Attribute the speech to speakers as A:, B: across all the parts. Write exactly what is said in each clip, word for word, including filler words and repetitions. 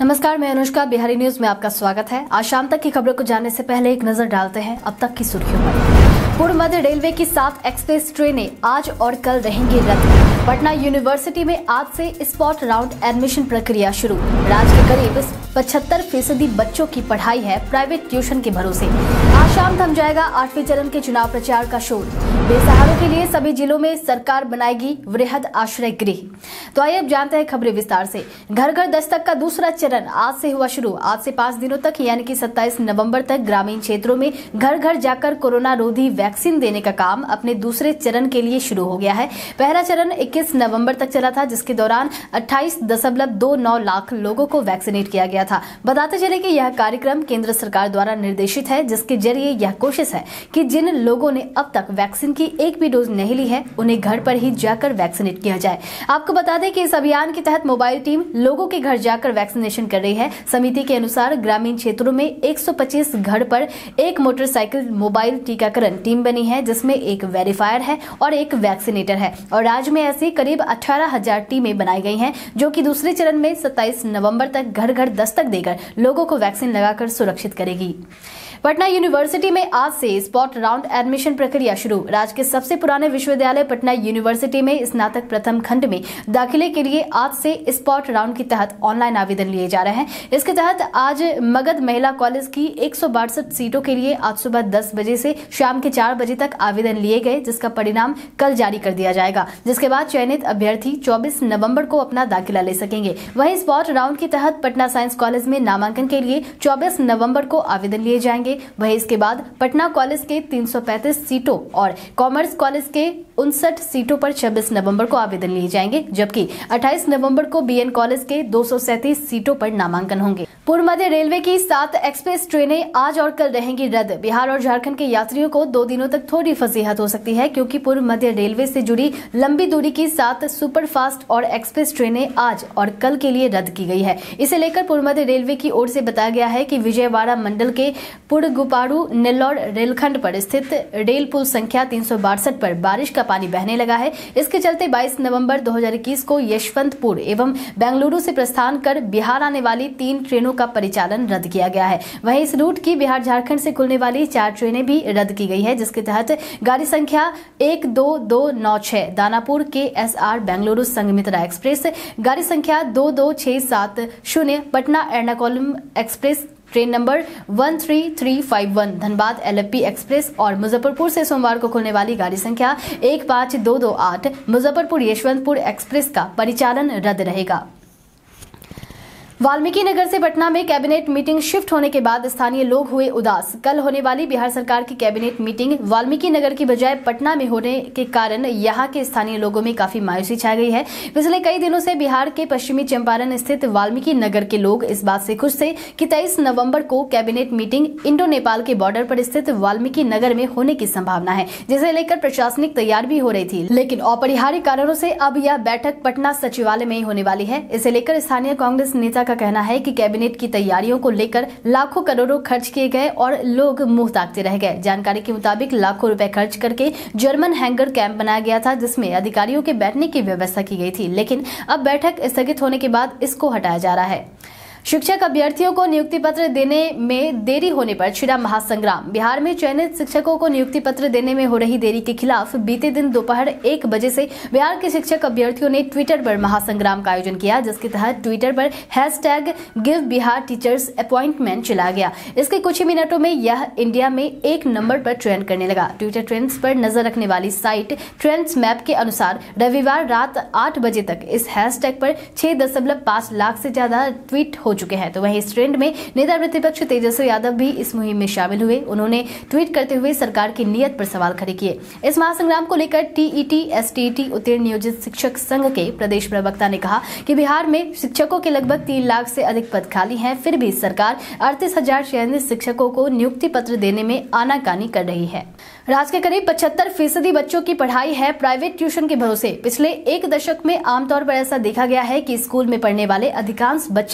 A: नमस्कार, मैं अनुष्का। बिहारी न्यूज में आपका स्वागत है। आज शाम तक की खबरों को जानने से पहले एक नजर डालते हैं अब तक की सुर्खियों पर। पूर्व मध्य रेलवे की सात एक्सप्रेस ट्रेनें आज और कल रहेंगी रद्द। पटना यूनिवर्सिटी में आज से स्पॉट राउंड एडमिशन प्रक्रिया शुरू। राज्य के करीब पचहत्तर फीसदी बच्चों की पढ़ाई है प्राइवेट ट्यूशन के भरोसे। आज शाम थम जाएगा आठवें चरण के चुनाव प्रचार का शोर। बेसहारों के लिए सभी जिलों में सरकार बनाएगी वृहद आश्रय गृह। तो आइए अब जानते हैं खबरें विस्तार से। घर घर दस्तक का दूसरा चरण आज से हुआ शुरू। आज से पांच दिनों तक यानी कि सत्ताईस नवंबर तक ग्रामीण क्षेत्रों में घर घर जाकर कोरोना रोधी वैक्सीन देने का काम अपने दूसरे चरण के लिए शुरू हो गया है। पहला चरण इक्कीस नवंबर तक चला था, जिसके दौरान अट्ठाईस दशमलव दो नौ लाख लोगों को वैक्सीनेट किया गया था। बताते चले कि यह कार्यक्रम केंद्र सरकार द्वारा निर्देशित है, जिसके जरिए यह कोशिश है कि जिन लोगों ने अब तक वैक्सीन की एक भी डोज नहीं ली है उन्हें घर पर ही जाकर वैक्सीनेट किया जाए। आपको बता दें कि इस अभियान के तहत मोबाइल टीम लोगों के घर जाकर वैक्सीनेशन कर रही है। समिति के अनुसार ग्रामीण क्षेत्रों में एक सौ पच्चीस घर पर एक मोटरसाइकिल मोबाइल टीकाकरण टीम बनी है, जिसमें एक वेरीफायर है और एक वैक्सीनेटर है। और राज्य में ऐसी करीब अठारह हजार टीमें बनाई गई हैं, जो कि दूसरे चरण में सत्ताईस नवंबर तक घर घर दस्तक देकर लोगों को वैक्सीन लगाकर सुरक्षित करेगी। पटना यूनिवर्सिटी में आज से स्पॉट राउंड एडमिशन प्रक्रिया शुरू। राज्य के सबसे पुराने विश्वविद्यालय पटना यूनिवर्सिटी में स्नातक प्रथम खंड में दाखिले के लिए आज से स्पॉट राउंड के तहत ऑनलाइन आवेदन लिए जा रहे हैं। इसके तहत आज मगध महिला कॉलेज की एक सौ बासठ सीटों के लिए आज सुबह दस बजे से शाम के चार बजे तक आवेदन लिए गए, जिसका परिणाम कल जारी कर दिया जाएगा, जिसके बाद चयनित अभ्यर्थी चौबीस नवंबर को अपना दाखिला ले सकेंगे। वहीं स्पॉट राउंड के तहत पटना साइंस कॉलेज में नामांकन के लिए चौबीस नवंबर को आवेदन लिए जाएंगे। वहीं इसके बाद पटना कॉलेज के तीन सौ पैंतीस सीटों और कॉमर्स कॉलेज के उनसठ सीटों पर छब्बीस नवंबर को आवेदन लिए जाएंगे, जबकि अट्ठाईस नवंबर को बीएन कॉलेज के दो सौ सैंतीस सीटों पर नामांकन होंगे। पूर्व मध्य रेलवे की सात एक्सप्रेस ट्रेनें आज और कल रहेंगी रद्द। बिहार और झारखंड के यात्रियों को दो दिनों तक थोड़ी फजीहत हो सकती है, क्योंकि पूर्व मध्य रेलवे से जुड़ी लंबी दूरी की सात सुपरफास्ट और एक्सप्रेस ट्रेनें आज और कल के लिए रद्द की गई है। इसे लेकर पूर्व मध्य रेलवे की ओर से बताया गया है कि विजयवाड़ा मंडल के पुड़गुपाड़ू नेल्लौर रेलखंड पर स्थित रेल पुल संख्या तीन सौ बासठ पर बारिश का पानी बहने लगा है। इसके चलते बाईस नवंबर दो हज़ार इक्कीस को यशवंतपुर एवं बेंगलुरु से प्रस्थान कर बिहार आने वाली तीन ट्रेनों का परिचालन रद्द किया गया है। वहीं इस रूट की बिहार झारखंड से खुलने वाली चार ट्रेनें भी रद्द की गई है, जिसके तहत गाड़ी संख्या एक दो दो नौ छह दानापुर के S R Bengaluru Sanghamitra express, गाड़ी संख्या दो दो छह सात शून्य Patna Ernakulam express, train number one three three five one Dhanbad LFP express और मुजफ्फरपुर से सोमवार को खुलने वाली गाड़ी संख्या एक पाँच दो दो आठ मुजफ्फरपुर यशवंतपुर एक्सप्रेस का परिचालन रद्द रहेगा। वाल्मीकि नगर से पटना में कैबिनेट मीटिंग शिफ्ट होने के बाद स्थानीय लोग हुए उदास। कल होने वाली बिहार सरकार की कैबिनेट मीटिंग वाल्मीकि नगर की बजाय पटना में होने के कारण यहां के स्थानीय लोगों में काफी मायूसी छा गई है। पिछले कई दिनों से बिहार के पश्चिमी चंपारण स्थित वाल्मीकि नगर के लोग इस बात से खुश थे कि तेईस नवंबर को कैबिनेट मीटिंग इंडो नेपाल के बॉर्डर पर स्थित वाल्मीकि नगर में होने की संभावना है, जिसे लेकर प्रशासनिक तैयार भी हो रही थी। लेकिन अपरिहार्य कारणों से अब यह बैठक पटना सचिवालय में ही होने वाली है। इसे लेकर स्थानीय कांग्रेस नेता का कहना है कि कैबिनेट की तैयारियों को लेकर लाखों करोड़ों खर्च किए गए और लोग मुंह ताकते रह गए। जानकारी के मुताबिक लाखों रुपए खर्च करके जर्मन हैंगर कैंप बनाया गया था, जिसमें अधिकारियों के बैठने की व्यवस्था की गई थी, लेकिन अब बैठक स्थगित होने के बाद इसको हटाया जा रहा है। शिक्षक अभ्यर्थियों को नियुक्ति पत्र देने में देरी होने पर छिड़ा महासंग्राम। बिहार में चयनित शिक्षकों को नियुक्ति पत्र देने में हो रही देरी के खिलाफ बीते दिन दोपहर एक बजे से बिहार के शिक्षक अभ्यर्थियों ने ट्विटर पर महासंग्राम का आयोजन किया, जिसके तहत ट्विटर पर hashtag give Bihar teachers appointment चलाया गया। इसके कुछ ही मिनटों में यह इंडिया में एक नंबर पर ट्रेंड करने लगा। ट्विटर ट्रेंड्स पर नजर रखने वाली साइट ट्रेंड्स मैप के अनुसार रविवार रात आठ बजे तक इस हैशटैग पर छह दशमलव पांच लाख से ज्यादा ट्वीट हो चुके हैं। तो वहीं इस ट्रेंड में नेता प्रतिपक्ष तेजस्वी यादव भी इस मुहिम में शामिल हुए। उन्होंने ट्वीट करते हुए सरकार की नीयत पर सवाल खड़े किए। इस महासंग्राम को लेकर टीईटी एसटीईटी उत्तीर्ण नियोजित शिक्षक संघ के प्रदेश प्रवक्ता ने कहा कि बिहार में शिक्षकों के लगभग तीन लाख से अधिक पद खाली हैं, फिर भी सरकार अड़तीस हजार चयनित शिक्षकों को नियुक्ति पत्र देने में आनाकानी कर रही है। राज्य के करीब पचहत्तर फीसदी बच्चों की पढ़ाई है प्राइवेट ट्यूशन के भरोसे। पिछले एक दशक में आमतौर पर ऐसा देखा गया है कि स्कूल में पढ़ने वाले अधिकांश बच्चे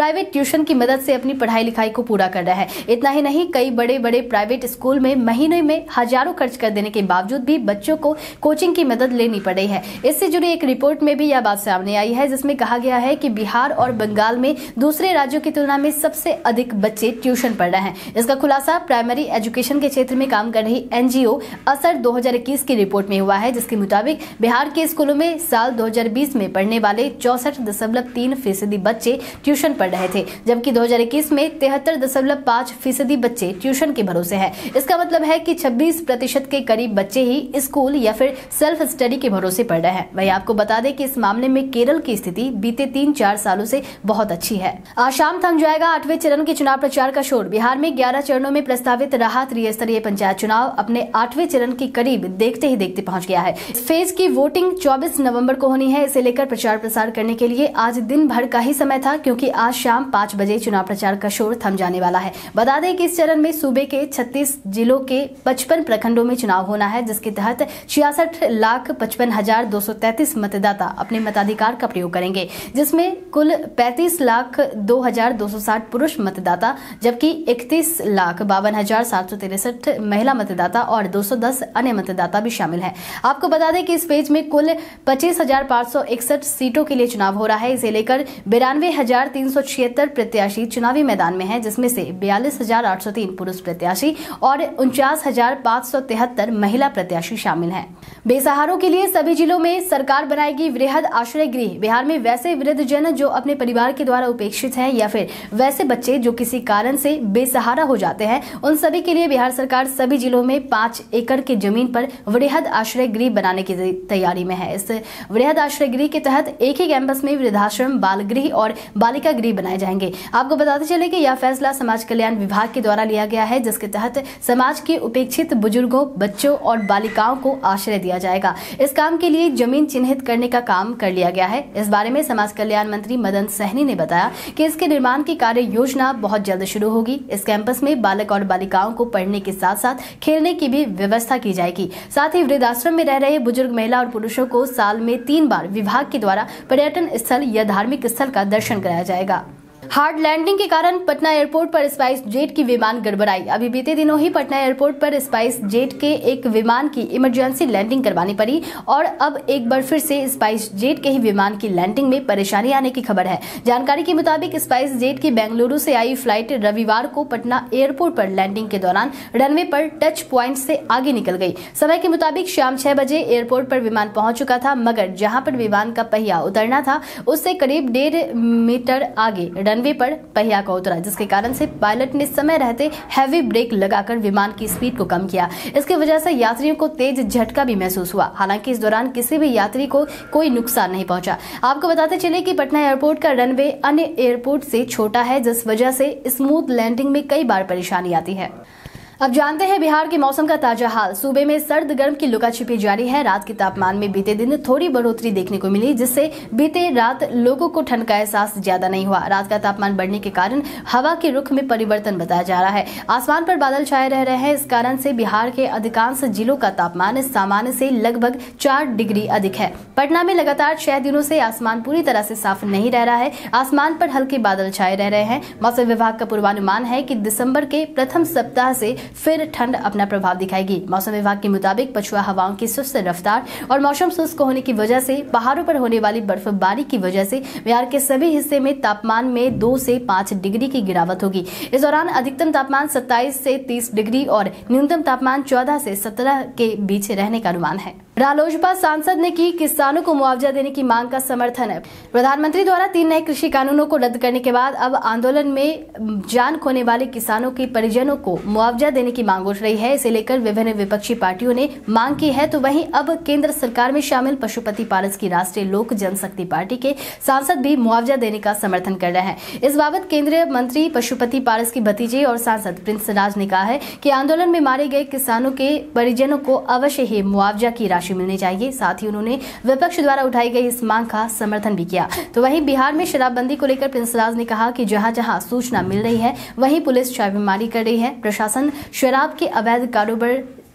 A: प्राइवेट ट्यूशन की मदद से अपनी पढ़ाई लिखाई को पूरा कर रहा है। इतना ही नहीं, कई बड़े बड़े प्राइवेट स्कूल में महीने में हजारों खर्च कर देने के बावजूद भी बच्चों को कोचिंग की मदद लेनी पड़ रही है। इससे जुड़ी एक रिपोर्ट में भी यह बात सामने आई है, जिसमें कहा गया है कि बिहार और बंगाल में दूसरे राज्यों की तुलना में सबसे अधिक बच्चे ट्यूशन पढ़ रहे हैं। इसका खुलासा प्राइमरी एजुकेशन के क्षेत्र में काम कर रही एनजीओ असर दो हज़ार इक्कीस की रिपोर्ट में हुआ है, जिसके मुताबिक बिहार के स्कूलों में साल दो हज़ार बीस में पढ़ने वाले चौसठ दशमलव तीन फीसदी बच्चे ट्यूशन पढ़ रहे थे, जबकि दो हज़ार इक्कीस में तिहत्तर दशमलव पाँच फीसदी बच्चे ट्यूशन के भरोसे हैं। इसका मतलब है कि छब्बीस प्रतिशत के करीब बच्चे ही स्कूल या फिर सेल्फ स्टडी के भरोसे पढ़ रहे हैं। वही आपको बता दें कि इस मामले में केरल की स्थिति बीते तीन चार सालों से बहुत अच्छी है। आज शाम थम जाएगा आठवें चरण के चुनाव प्रचार का शोर। बिहार में ग्यारह चरणों में प्रस्तावित रहा त्रिस्तरीय पंचायत चुनाव अपने आठवें चरण के करीब देखते ही देखते पहुंच गया है। इस फेज की वोटिंग चौबीस नवंबर को होनी है। इसे लेकर प्रचार प्रसार करने के लिए आज दिन भर का ही समय था, क्योंकि आज शाम पाँच बजे चुनाव प्रचार का शोर थम जाने वाला है। बता दें कि इस चरण में सूबे के छत्तीस जिलों के पचपन प्रखंडों में चुनाव होना है, जिसके तहत छियासठ लाख पचपन हजार दो सौ तैतीस मतदाता अपने मताधिकार का प्रयोग करेंगे, जिसमें कुल पैंतीस लाख दो हजार दो सौ साठ पुरुष मतदाता, जबकि इकतीस लाख बावन हजार सात सौ तिरसठ महिला मतदाता और दो सौ दस अन्य मतदाता भी शामिल हैं। आपको बता दें कि इस पेज में कुल पच्चीस हजार पाँच सौ इकसठ सीटों के लिए चुनाव हो रहा है। इसे लेकर बिरानवे हजार तीन सौ छिहत्तर प्रत्याशी चुनावी मैदान में हैं, जिसमें से बयालीस हजार आठ सौ तीन पुरुष प्रत्याशी और उनचास हजार पाँच सौ तिहत्तर महिला प्रत्याशी शामिल हैं। बेसहारों के लिए सभी जिलों में सरकार बनाएगी वृहद आश्रय गृह। बिहार में वैसे वृद्ध जन जो अपने परिवार के द्वारा उपेक्षित हैं या फिर वैसे बच्चे जो किसी कारण से बेसहारा हो जाते हैं, उन सभी के लिए बिहार सरकार सभी जिलों में पांच एकड़ की जमीन पर वृहद आश्रय गृह बनाने की तैयारी में है। इस वृहद आश्रय गृह के तहत एक ही कैंपस में वृद्धाश्रम, बाल गृह और बालिका गृह बनाए जाएंगे। आपको बताते चले कि यह फैसला समाज कल्याण विभाग के द्वारा लिया गया है, जिसके तहत समाज के उपेक्षित बुजुर्गों, बच्चों और बालिकाओं को आश्रय दिया जाएगा। इस काम के लिए जमीन चिन्हित करने का काम कर लिया गया है। इस बारे में समाज कल्याण मंत्री मदन सहनी ने बताया कि इसके निर्माण की कार्य योजना बहुत जल्द शुरू होगी। इस कैंपस में बालक और बालिकाओं को पढ़ने के साथ साथ खेलने की भी व्यवस्था की जाएगी। साथ ही वृद्धाश्रम में रह रहे बुजुर्ग महिला और पुरुषों को साल में तीन बार विभाग के द्वारा पर्यटन स्थल या धार्मिक स्थल का दर्शन कराया जाएगा। हार्ड लैंडिंग के कारण पटना एयरपोर्ट पर स्पाइस जेट की विमान गड़बड़ाई। अभी बीते दिनों ही पटना एयरपोर्ट पर स्पाइस जेट के एक विमान की इमरजेंसी लैंडिंग करवानी पड़ी और अब एक बार फिर से स्पाइस जेट के ही विमान की लैंडिंग में परेशानी आने की खबर है। जानकारी के मुताबिक स्पाइस जेट की बेंगलुरु से आई फ्लाइट रविवार को पटना एयरपोर्ट पर लैंडिंग के दौरान रनवे पर टच प्वाइंट से आगे निकल गई। समय के मुताबिक शाम छह बजे एयरपोर्ट पर विमान पहुंच चुका था, मगर जहां पर विमान का पहिया उतरना था उससे करीब डेढ़ मीटर आगे रनवे पर पहिया का उतरा, जिसके कारण से पायलट ने समय रहते हैवी ब्रेक लगाकर विमान की स्पीड को कम किया। इसकी वजह से यात्रियों को तेज झटका भी महसूस हुआ। हालांकि इस दौरान किसी भी यात्री को कोई नुकसान नहीं पहुंचा। आपको बताते चले कि पटना एयरपोर्ट का रनवे अन्य एयरपोर्ट से छोटा है, जिस वजह से स्मूथ लैंडिंग में कई बार परेशानी आती है। अब जानते हैं बिहार के मौसम का ताजा हाल। सूबे में सर्द गर्म की लुका-छिपी जारी है। रात के तापमान में बीते दिन थोड़ी बढ़ोतरी देखने को मिली, जिससे बीते रात लोगों को ठंड का एहसास ज्यादा नहीं हुआ। रात का तापमान बढ़ने के कारण हवा के रुख में परिवर्तन बताया जा रहा है। आसमान पर बादल छाए रह रहे हैं। इस कारण से बिहार के अधिकांश जिलों का तापमान सामान्य से लगभग चार डिग्री अधिक है। पटना में लगातार छह दिनों से आसमान पूरी तरह से साफ नहीं रह रहा है। आसमान पर हल्के बादल छाए रह रहे हैं। मौसम विभाग का पूर्वानुमान है कि दिसंबर के प्रथम सप्ताह से फिर ठंड अपना प्रभाव दिखाएगी। मौसम विभाग के मुताबिक पछुआ हवाओं की सुस्त रफ्तार और मौसम शुष्क होने की वजह से पहाड़ों पर होने वाली बर्फबारी की वजह से बिहार के सभी हिस्से में तापमान में दो से पाँच डिग्री की गिरावट होगी। इस दौरान अधिकतम तापमान सत्ताईस से तीस डिग्री और न्यूनतम तापमान चौदह से सत्रह के बीच रहने का अनुमान है। रालोसपा सांसद ने की किसानों को मुआवजा देने की मांग का समर्थन है। प्रधानमंत्री द्वारा तीन नए कृषि कानूनों को रद्द करने के बाद अब आंदोलन में जान खोने वाले किसानों के परिजनों को मुआवजा देने की मांग उठ रही है। इसे लेकर विभिन्न विपक्षी पार्टियों ने मांग की है, तो वहीं अब केंद्र सरकार में शामिल पशुपति पारस की राष्ट्रीय लोक जनशक्ति पार्टी के सांसद भी मुआवजा देने का समर्थन कर रहे हैं। इस बाबत केंद्रीय मंत्री पशुपति पारस की भतीजे और सांसद प्रिंस राज ने कहा है कि आंदोलन में मारे गए किसानों के परिजनों को अवश्य ही मुआवजा की राशि मिलनी चाहिए। साथ ही उन्होंने विपक्ष द्वारा उठाई गई इस मांग का समर्थन भी किया। तो वहीं बिहार में शराबबंदी को लेकर प्रिंस राज ने कहा कि जहां जहां सूचना मिल रही है वहीं पुलिस छापेमारी कर रही है। प्रशासन शराब के अवैध कारोबार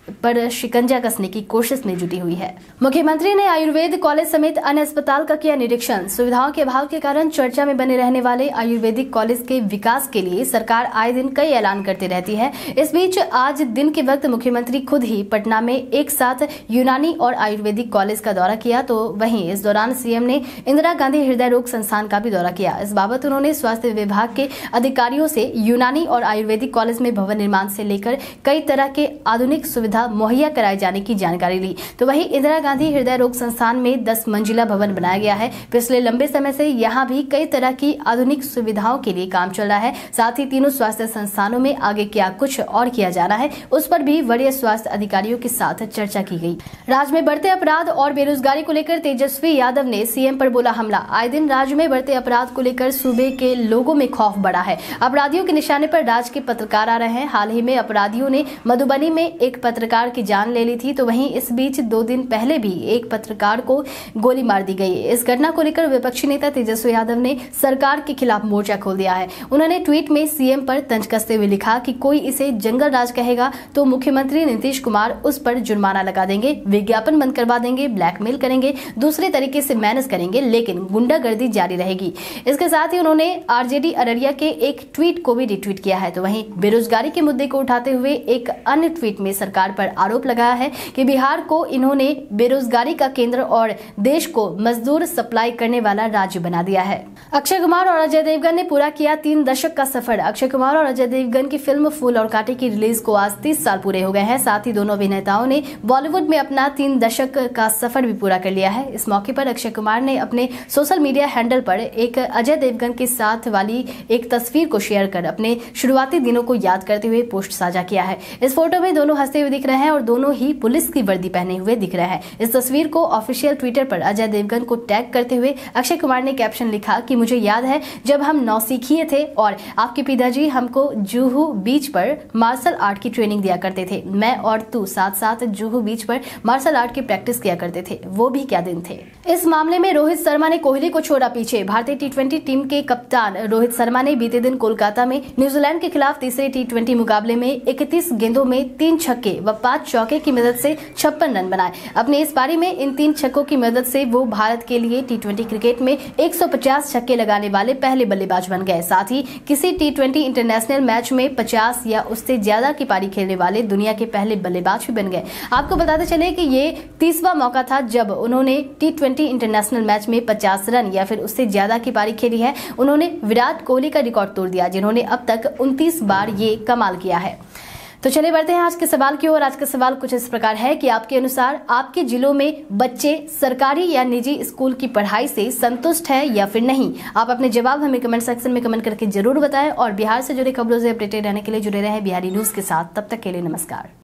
A: पर शिकंजा कसने की कोशिश में जुटी हुई है। मुख्यमंत्री ने आयुर्वेद कॉलेज समेत अन्य अस्पताल का किया निरीक्षण। सुविधाओं के अभाव के कारण चर्चा में बने रहने वाले आयुर्वेदिक कॉलेज के विकास के लिए सरकार आए दिन कई ऐलान करती रहती है। इस बीच आज दिन के वक्त मुख्यमंत्री खुद ही पटना में एक साथ यूनानी और आयुर्वेदिक कॉलेज का दौरा किया, तो वहीं इस दौरान सीएम ने इंदिरा गांधी हृदय रोग संस्थान का भी दौरा किया। इस बाबत उन्होंने स्वास्थ्य विभाग के अधिकारियों से यूनानी और आयुर्वेदिक कॉलेज में भवन निर्माण से लेकर कई तरह के आधुनिक सुविधा मुहैया कराए जाने की जानकारी ली। तो वहीं इंदिरा गांधी हृदय रोग संस्थान में दस मंजिला भवन बनाया गया है। पिछले लंबे समय से यहाँ भी कई तरह की आधुनिक सुविधाओं के लिए काम चल रहा है। साथ ही तीनों स्वास्थ्य संस्थानों में आगे क्या कुछ और किया जाना है, उस पर भी वरीय स्वास्थ्य अधिकारियों के साथ चर्चा की गई। राज्य में बढ़ते अपराध और बेरोजगारी को लेकर तेजस्वी यादव ने सीएम पर बोला हमला। आए दिन राज्य में बढ़ते अपराध को लेकर सूबे के लोगों में खौफ बढ़ा है। अपराधियों के निशाने पर राज्य के पत्रकार आ रहे हैं। हाल ही में अपराधियों ने मधुबनी में एक पत्रकार की जान ले ली थी, तो वहीं इस बीच दो दिन पहले भी एक पत्रकार को गोली मार दी गई। इस घटना को लेकर विपक्षी नेता तेजस्वी यादव ने सरकार के खिलाफ मोर्चा खोल दिया है। उन्होंने ट्वीट में सीएम पर तंज कसते हुए लिखा कि कोई इसे जंगल राज कहेगा तो मुख्यमंत्री नीतीश कुमार उस पर जुर्माना लगा देंगे, विज्ञापन बंद करवा देंगे, ब्लैकमेल करेंगे, दूसरे तरीके से मैनेज करेंगे, लेकिन गुंडागर्दी जारी रहेगी। इसके साथ ही उन्होंने आरजेडी अररिया के एक ट्वीट को भी रिट्वीट किया है। तो वहीं बेरोजगारी के मुद्दे को उठाते हुए एक अन्य ट्वीट में सरकार पर आरोप लगाया है कि बिहार को इन्होंने बेरोजगारी का केंद्र और देश को मजदूर सप्लाई करने वाला राज्य बना दिया है। अक्षय कुमार और अजय देवगन ने पूरा किया तीन दशक का सफर। अक्षय कुमार और अजय देवगन की फिल्म फूल और कांटे की रिलीज को आज तीस साल पूरे हो गए हैं। साथ ही दोनों अभिनेताओं ने बॉलीवुड में अपना तीन दशक का सफर भी पूरा कर लिया है। इस मौके पर अक्षय कुमार ने अपने सोशल मीडिया हैंडल पर एक अजय देवगन के साथ वाली एक तस्वीर को शेयर कर अपने शुरुआती दिनों को याद करते हुए पोस्ट साझा किया है। इस फोटो में दोनों हंसते हुए दिख रहे हैं और दोनों ही पुलिस की वर्दी पहने हुए दिख रहे हैं। इस तस्वीर को ऑफिशियल ट्विटर पर अजय देवगन को टैग करते हुए अक्षय कुमार ने कैप्शन लिखा कि मुझे याद है जब हम नौसिखिए थे और आपके पिताजी हमको जुहू बीच पर मार्शल आर्ट की ट्रेनिंग दिया करते थे। मैं और तू साथ साथ जुहू बीच पर मार्शल आर्ट की प्रैक्टिस किया करते थे। वो भी क्या दिन थे। इस मामले में रोहित शर्मा ने कोहली को छोड़ा पीछे। भारतीय टी ट्वेंटी टीम के कप्तान रोहित शर्मा ने बीते दिन कोलकाता में न्यूजीलैंड के खिलाफ तीसरे टी ट्वेंटी मुकाबले में इकतीस गेंदों में तीन छक्के व पांच चौके की मदद से छप्पन रन बनाए। अपने इस पारी में इन तीन छक्कों की मदद से वो भारत के लिए टी ट्वेंटी क्रिकेट में एक सौ पचास छक्के लगाने वाले पहले बल्लेबाज बन गए। साथ ही किसी टी ट्वेंटी इंटरनेशनल मैच में पचास या उससे ज्यादा की पारी खेलने वाले दुनिया के पहले बल्लेबाज भी बन गए। आपको बताते चले कि ये तीसवा मौका था जब उन्होंने टी ट्वेंटी इंटरनेशनल मैच में पचास रन या फिर उससे ज्यादा की पारी खेली है। उन्होंने विराट कोहली का रिकॉर्ड तोड़ दिया, जिन्होंने अब तक उनतीस बार ये कमाल किया है। तो चलिए बढ़ते हैं आज के सवाल की ओर। आज का सवाल कुछ इस प्रकार है कि आपके अनुसार आपके जिलों में बच्चे सरकारी या निजी स्कूल की पढ़ाई से संतुष्ट है या फिर नहीं। आप अपने जवाब हमें कमेंट सेक्शन में कमेंट करके जरूर बताएं और बिहार से जुड़ी खबरों से अपडेटेड रहने के लिए जुड़े रहें बिहारी न्यूज के साथ। तब तक के लिए नमस्कार।